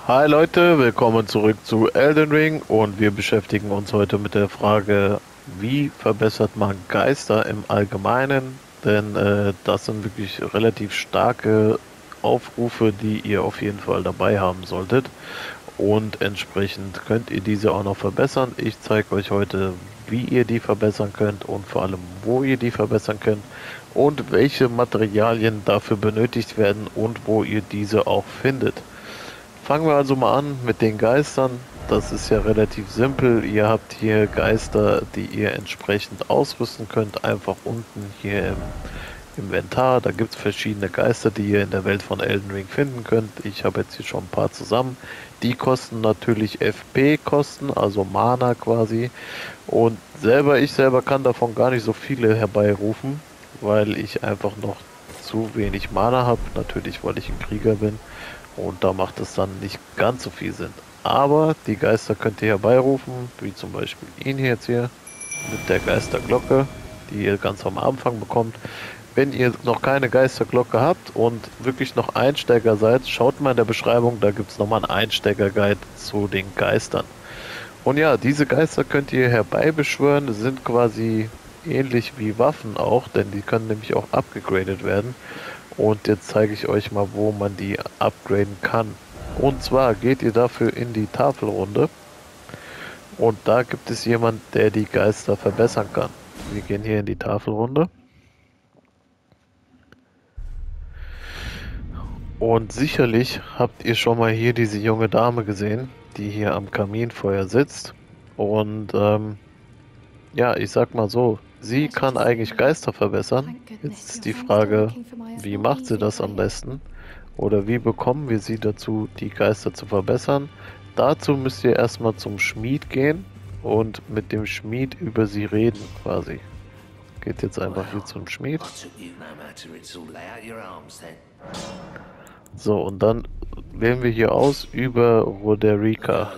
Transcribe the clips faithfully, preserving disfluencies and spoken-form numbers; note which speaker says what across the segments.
Speaker 1: Hi Leute, willkommen zurück zu Elden Ring und wir beschäftigen uns heute mit der Frage, wie verbessert man Geister im Allgemeinen? Denn äh, das sind wirklich relativ starke Aufrufe, die ihr auf jeden Fall dabei haben solltet und entsprechend könnt ihr diese auch noch verbessern. Ich zeige euch heute, wie ihr die verbessern könnt und vor allem, wo ihr die verbessern könnt und welche Materialien dafür benötigt werden und wo ihr diese auch findet. Fangen wir also mal an mit den Geistern. Das ist ja relativ simpel. Ihr habt hier Geister, die ihr entsprechend ausrüsten könnt. Einfach unten hier im Inventar. Da gibt es verschiedene Geister, die ihr in der Welt von Elden Ring finden könnt. Ich habe jetzt hier schon ein paar zusammen. Die kosten natürlich F P-Kosten, also Mana quasi. Und selber, ich selber kann davon gar nicht so viele herbeirufen, weil ich einfach noch zu wenig Mana habe. Natürlich, weil ich ein Krieger bin. Und da macht es dann nicht ganz so viel Sinn. Aber die Geister könnt ihr herbeirufen, wie zum Beispiel ihn jetzt hier mit der Geisterglocke, die ihr ganz am Anfang bekommt. Wenn ihr noch keine Geisterglocke habt und wirklich noch Einsteiger seid, schaut mal in der Beschreibung, da gibt es nochmal einen Einsteiger-Guide zu den Geistern. Und ja, diese Geister könnt ihr herbeibeschwören, sind quasi ähnlich wie Waffen auch, denn die können nämlich auch abgegradet werden. Und jetzt zeige ich euch mal, wo man die upgraden kann. Und zwar geht ihr dafür in die Tafelrunde und da gibt es jemand, der die Geister verbessern kann. Wir gehen hier in die Tafelrunde und sicherlich habt ihr schon mal hier diese junge Dame gesehen, die hier am Kaminfeuer sitzt. Und ähm, ja, ich sag mal so, sie kann eigentlich Geister verbessern. Jetzt ist die Frage, wie macht sie das am besten? Oder wie bekommen wir sie dazu, die Geister zu verbessern? Dazu müsst ihr erstmal zum Schmied gehen und mit dem Schmied über sie reden, quasi. Geht jetzt einfach hier zum Schmied. So, und dann wählen wir hier aus über Roderica.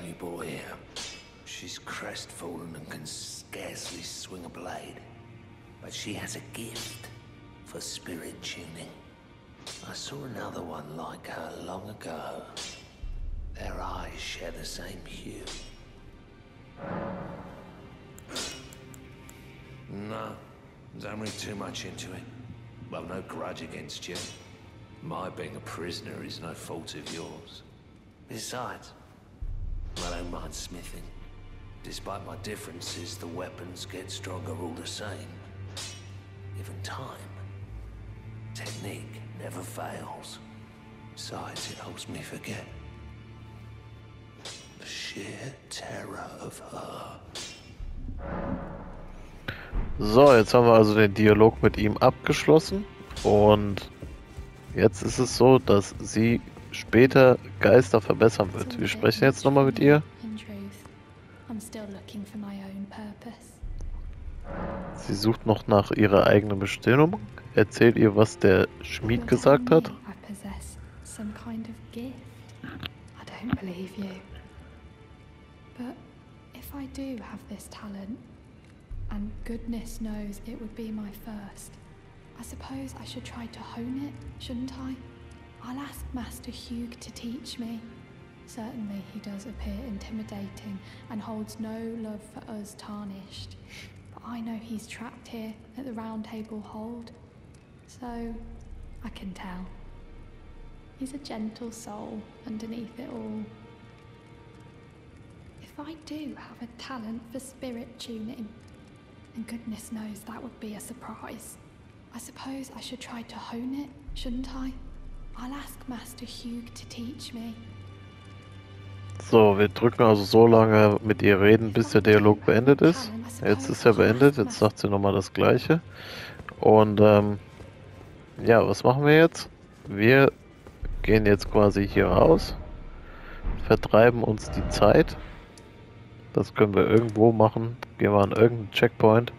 Speaker 2: I saw another one like her long ago. Their eyes share the same hue. No, don't read too much into it. Well, no grudge against you. My being a prisoner is no fault of yours. Besides, I don't mind smithing. Despite my differences, the weapons get stronger all the same. Even time. Technique never fails. Besides, it helps me forget the sheer terror of her.
Speaker 1: So, jetzt haben wir also den Dialog mit ihm abgeschlossen und jetzt ist es so, dass sie später Geister verbessern wird. Wir sprechen jetzt nochmal mit ihr. Sie sucht noch nach ihrer eigenen Bestimmung. Erzählt ihr, was der Schmied gesagt hat.
Speaker 3: And goodness knows it would be my first. I suppose I should try to hone it, shouldn't I? I'll ask Master Hugh to teach me. Certainly he does appear intimidating and holds no love for us tarnished. But I know he's trapped here at the Round Table Hold. So, I can tell. He's a gentle soul underneath it all. If I do have a talent for spirit tuning, and goodness knows that would be a surprise. I suppose I should try to hone it, shouldn't I? I'll ask Master Hugh to teach me.
Speaker 1: So, wir drücken also so lange mit ihr reden, bis der Dialog beendet ist. Jetzt ist er beendet, jetzt sagt sie nochmal das Gleiche. Und ähm, ja, was machen wir jetzt? Wir gehen jetzt quasi hier raus, vertreiben uns die Zeit. Das können wir irgendwo machen. Gehen wir an irgendeinen Checkpoint.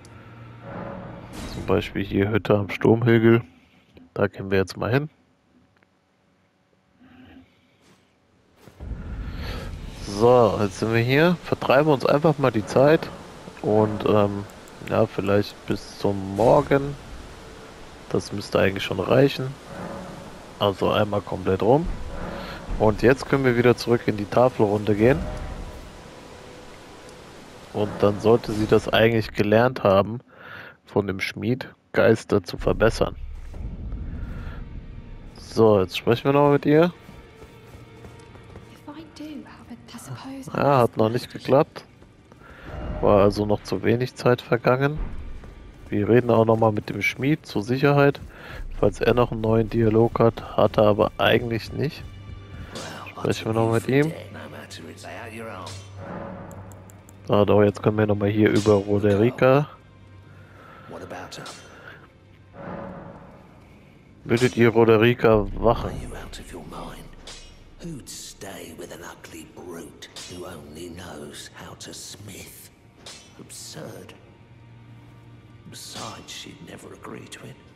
Speaker 1: Zum Beispiel hier Hütte am Sturmhügel. Da gehen wir jetzt mal hin. So, jetzt sind wir hier. Vertreiben uns einfach mal die Zeit. Und ähm, ja, vielleicht bis zum Morgen. Das müsste eigentlich schon reichen. Also einmal komplett rum. Und jetzt können wir wieder zurück in die Tafelrunde gehen. Und dann sollte sie das eigentlich gelernt haben, von dem Schmied Geister zu verbessern. So, jetzt sprechen wir noch mit ihr. Ja, hat noch nicht geklappt. War also noch zu wenig Zeit vergangen. Wir reden auch nochmal mit dem Schmied zur Sicherheit, falls er noch einen neuen Dialog hat. Hat er aber eigentlich nicht. Sprechen wir noch mit ihm. Ah, doch, jetzt können wir nochmal hier über Roderica. Würdet ihr Roderica wachen?
Speaker 2: Who'd stay with an ugly brute who only knows how to smith? Absurd. Besides, she'd never agree to it.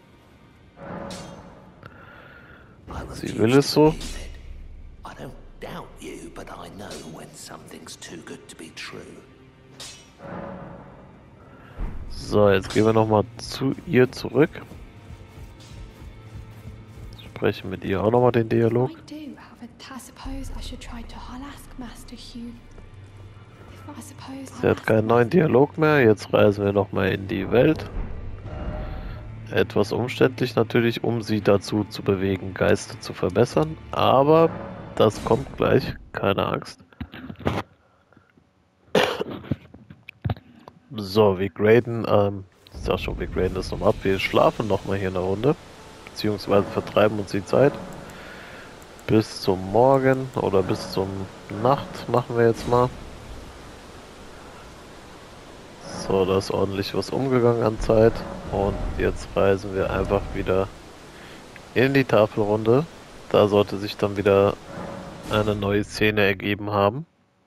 Speaker 1: Sie will es so.
Speaker 2: I don't doubt you, but I know when something's too good to be true.
Speaker 1: So, jetzt gehen wir nochmal zu ihr zurück. Sprechen mit ihr auch nochmal den Dialog. Sie hat keinen neuen Dialog mehr. Jetzt reisen wir nochmal in die Welt. Etwas umständlich natürlich, um sie dazu zu bewegen, Geister zu verbessern. Aber das kommt gleich, keine Angst. So, wir graden, ähm, ich sag schon, wir graden das nochmal ab. Wir schlafen nochmal hier eine Runde. Beziehungsweise vertreiben uns die Zeit. Bis zum Morgen oder bis zum Nacht machen wir jetzt mal. So, da ist ordentlich was umgegangen an Zeit. Und jetzt reisen wir einfach wieder in die Tafelrunde. Da sollte sich dann wieder eine neue Szene ergeben haben.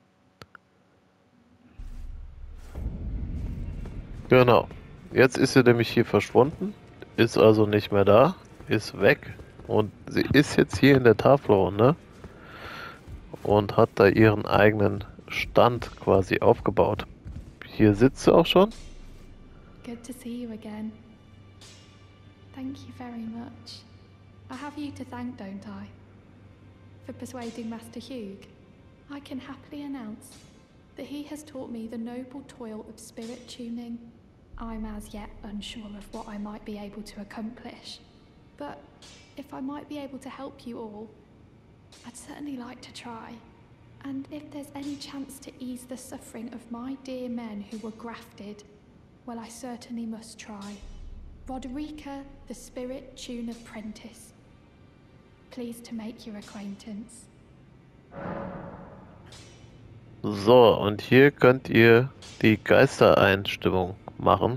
Speaker 1: Genau. Jetzt ist sie nämlich hier verschwunden. Ist also nicht mehr da. Ist weg. Und sie ist jetzt hier in der Tafelrunde. Und hat da ihren eigenen Stand quasi aufgebaut. Hier sitzt sie auch schon.
Speaker 3: Good to see you again. Thank you very much. I have you to thank, don't I? For persuading Master Hugh. I can happily announce that he has taught me the noble toil of spirit tuning. I'm as yet unsure of what I might be able to accomplish. But if I might be able to help you all, I'd certainly like to try. And if there's any chance to ease the suffering of my dear men who were grafted, well, I certainly must try. Roderica, the Spirit Tuner Apprentice. Pleased to make your acquaintance.
Speaker 1: So, und hier könnt ihr die Geistereinstimmung machen.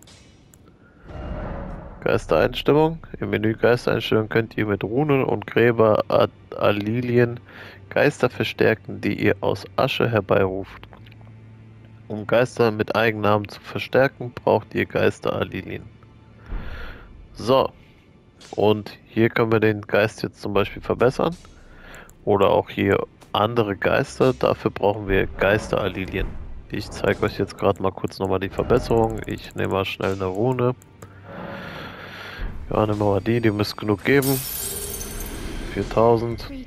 Speaker 1: Geistereinstimmung. Im Menü Geistereinstimmung könnt ihr mit Runen und Gräber Alilien Geister verstärken, die ihr aus Asche herbeiruft. Um Geister mit Eigennamen zu verstärken, braucht ihr Geister Alilien. So. Und hier können wir den Geist jetzt zum Beispiel verbessern. Oder auch hier andere Geister. Dafür brauchen wir Geister Alilien. Ich zeige euch jetzt gerade mal kurz nochmal die Verbesserung. Ich nehme mal schnell eine Rune. Ja, nehmen wir mal die, die müsste genug geben. viertausend.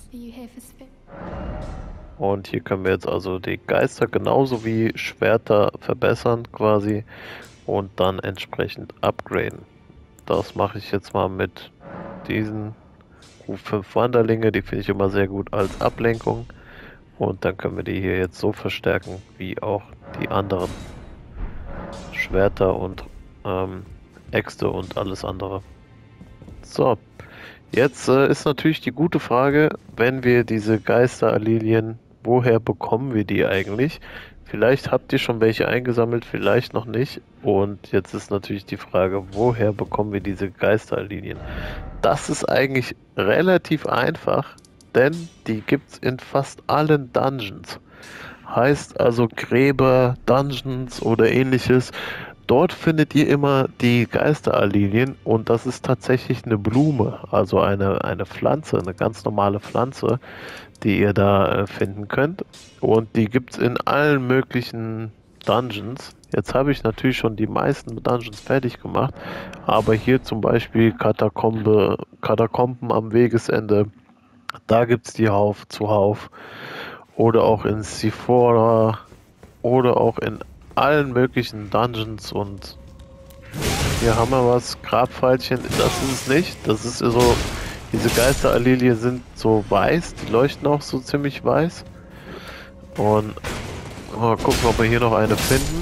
Speaker 1: Und hier können wir jetzt also die Geister genauso wie Schwerter verbessern quasi und dann entsprechend upgraden. Das mache ich jetzt mal mit diesen Ruf fünf Wanderlinge, die finde ich immer sehr gut als Ablenkung. Und dann können wir die hier jetzt so verstärken wie auch die anderen Schwerter und ähm, Äxte und alles andere. So, jetzt äh, ist natürlich die gute Frage, wenn wir diese Geister-Alilien, woher bekommen wir die eigentlich? Vielleicht habt ihr schon welche eingesammelt, vielleicht noch nicht. Und jetzt ist natürlich die Frage, woher bekommen wir diese Geister-Alilien? Das ist eigentlich relativ einfach, denn die gibt es in fast allen Dungeons. Heißt also Gräber, Dungeons oder ähnliches. Dort findet ihr immer die Geister-Alilien und das ist tatsächlich eine Blume, also eine, eine Pflanze, eine ganz normale Pflanze, die ihr da äh, finden könnt. Und die gibt es in allen möglichen Dungeons. Jetzt habe ich natürlich schon die meisten Dungeons fertig gemacht, aber hier zum Beispiel Katakombe, Katakomben am Wegesende Da gibt es die Hauf zuhauf. Oder auch in Sephora. Oder auch in allen möglichen Dungeons. Und hier haben wir was. Grabpfeilchen. Das ist es nicht. Das ist so. Diese Geisteralilie sind so weiß. Die leuchten auch so ziemlich weiß. Und mal gucken, ob wir hier noch eine finden.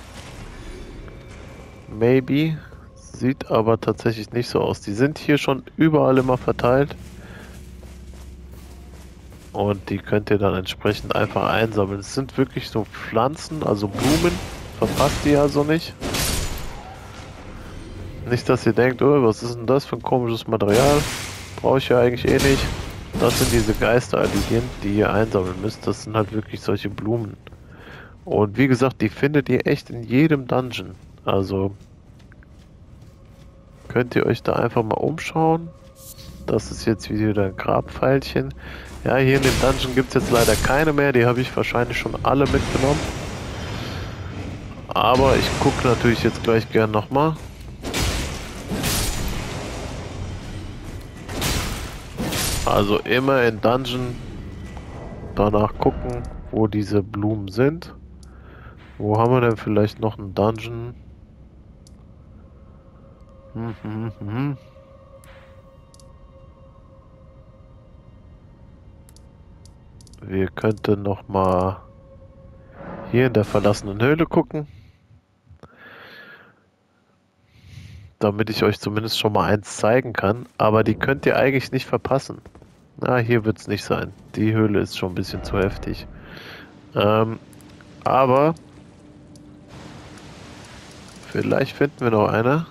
Speaker 1: Maybe. Sieht aber tatsächlich nicht so aus. Die sind hier schon überall immer verteilt. Und die könnt ihr dann entsprechend einfach einsammeln. Es sind wirklich so Pflanzen, also Blumen. Verpasst die also nicht. Nicht, dass ihr denkt, oh, was ist denn das für ein komisches Material? Brauche ich ja eigentlich eh nicht. Das sind diese Geisteralien, die ihr einsammeln müsst. Das sind halt wirklich solche Blumen. Und wie gesagt, die findet ihr echt in jedem Dungeon. Also könnt ihr euch da einfach mal umschauen. Das ist jetzt wieder ein Grabpfeilchen. Ja, hier in dem Dungeon gibt es jetzt leider keine mehr. Die habe ich wahrscheinlich schon alle mitgenommen. Aber ich gucke natürlich jetzt gleich gern nochmal. Also immer in Dungeon danach gucken, wo diese Blumen sind. Wo haben wir denn vielleicht noch einen Dungeon? Hm, hm, hm, hm. Wir könnten noch mal hier in der verlassenen Höhle gucken. Damit ich euch zumindest schon mal eins zeigen kann. Aber die könnt ihr eigentlich nicht verpassen. Na, hier wird es nicht sein. Die Höhle ist schon ein bisschen zu heftig. Ähm, aber vielleicht finden wir noch eine.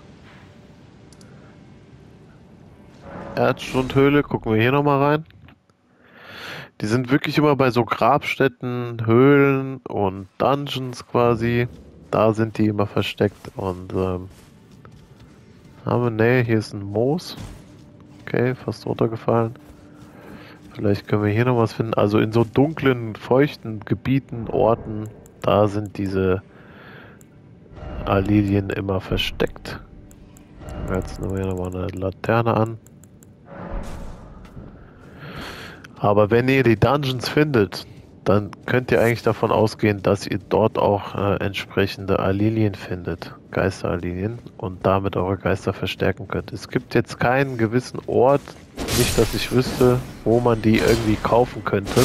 Speaker 1: Erdstundhöhle, gucken wir hier nochmal rein. Die sind wirklich immer bei so Grabstätten, Höhlen und Dungeons quasi. Da sind die immer versteckt. Und ähm, haben wir, ne, hier ist ein Moos. Okay, fast runtergefallen. Vielleicht können wir hier noch was finden. Also in so dunklen, feuchten Gebieten, Orten, da sind diese Alilien immer versteckt. Jetzt nehmen wir nochmal eine Laterne an. Aber wenn ihr die Dungeons findet, dann könnt ihr eigentlich davon ausgehen, dass ihr dort auch äh, entsprechende Alilien findet, Geisteralilien, und damit eure Geister verstärken könnt. Es gibt jetzt keinen gewissen Ort, nicht dass ich wüsste, wo man die irgendwie kaufen könnte.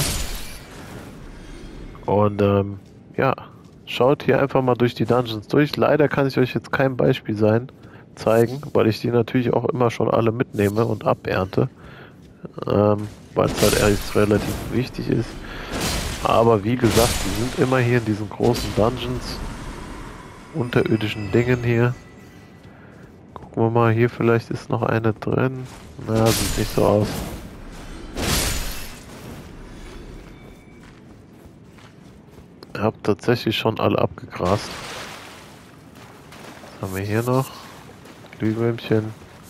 Speaker 1: Und ähm, ja, schaut hier einfach mal durch die Dungeons durch. Leider kann ich euch jetzt kein Beispiel sein, zeigen, weil ich die natürlich auch immer schon alle mitnehme und abernte. Ähm, weil es halt erst relativ wichtig ist. Aber wie gesagt, die sind immer hier in diesen großen Dungeons, unterirdischen Dingen hier. Gucken wir mal, hier vielleicht ist noch eine drin. Na, sieht nicht so aus. Ich habe tatsächlich schon alle abgegrast. Was haben wir hier noch? Glühwürmchen.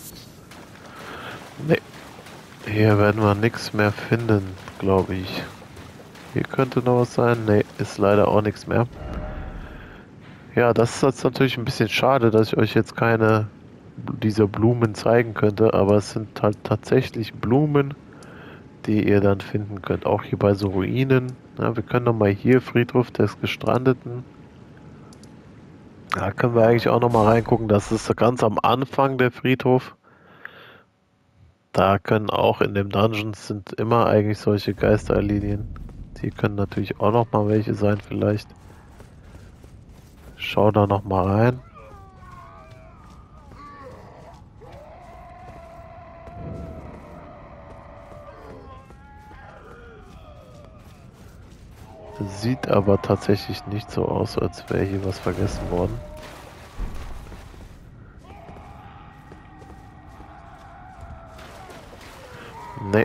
Speaker 1: Ne. Hier werden wir nichts mehr finden, glaube ich. Hier könnte noch was sein. Ne, ist leider auch nichts mehr. Ja, das ist jetzt natürlich ein bisschen schade, dass ich euch jetzt keine dieser Blumen zeigen könnte, aber es sind halt tatsächlich Blumen, die ihr dann finden könnt. Auch hier bei so Ruinen. Ja, wir können nochmal hier Friedhof des Gestrandeten. Da können wir eigentlich auch nochmal reingucken. Das ist ganz am Anfang der Friedhof. Da können auch in dem Dungeons sind immer eigentlich solche Geisteralilien. Hier können natürlich auch noch mal welche sein vielleicht. Schau da noch mal rein. Sieht aber tatsächlich nicht so aus, als wäre hier was vergessen worden. Nee.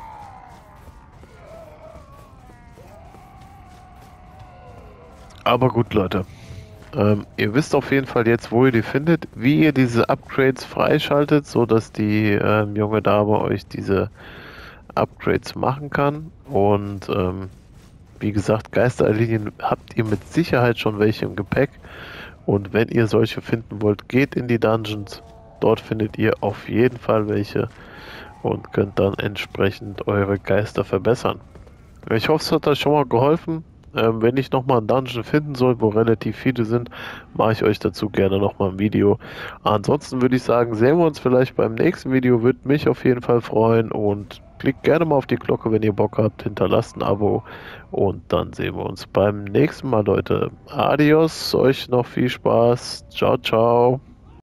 Speaker 1: Aber gut, Leute. Ähm, ihr wisst auf jeden Fall jetzt, wo ihr die findet, wie ihr diese Upgrades freischaltet, so dass die ähm, junge Dame euch diese Upgrades machen kann. Und ähm, wie gesagt, Geisteralilien habt ihr mit Sicherheit schon welche im Gepäck. Und wenn ihr solche finden wollt, geht in die Dungeons. Dort findet ihr auf jeden Fall welche. und könnt dann entsprechend eure Geister verbessern. Ich hoffe, es hat euch schon mal geholfen. Ähm, wenn ich nochmal einen Dungeon finden soll, wo relativ viele sind, mache ich euch dazu gerne nochmal ein Video. Ansonsten würde ich sagen, sehen wir uns vielleicht beim nächsten Video. Würde mich auf jeden Fall freuen und klickt gerne mal auf die Glocke, wenn ihr Bock habt. Hinterlasst ein Abo und dann sehen wir uns beim nächsten Mal, Leute. Adios, euch noch viel Spaß. Ciao, ciao.